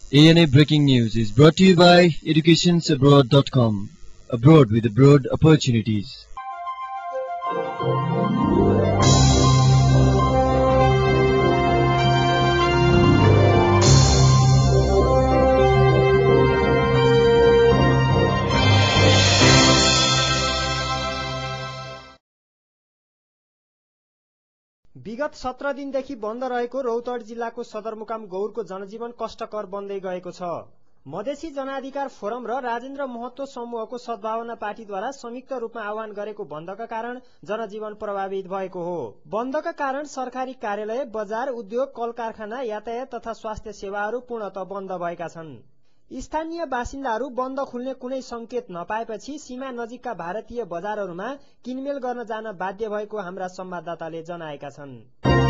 ANA Breaking News is brought to you by educationsabroad.com. Abroad with broad opportunities. विगत 17 दिनदेखि बन्द रहेको रौतहट जिल्लाको सदरमुकाम गौरको जनजीवन कष्टकर बन्दै गएको छ। मधेसी जनाधिकार फोरम र राजेन्द्र महतो समूहको सद्भावना पार्टीद्वारा संयुक्त रूपमा आह्वान गरेको बन्दका कारण जनजीवन प्रभावित भएको हो। बन्दका कारण सरकारी कार्यालय, बजार, उद्योग, कल कारखाना, यातायात तथा स्वास्थ्य सेवाहरू पूर्णतः बन्द भएका छन्। स्थानीय बासिन्दाहरू बन्द खुल्ने कुनै संकेत नपाएपछि सीमा नजिकका भारतीय बजारहरूमा किनमेल गर्न जान बाध्य भएको हाम्रा संवाददाताले जनाएका छन्।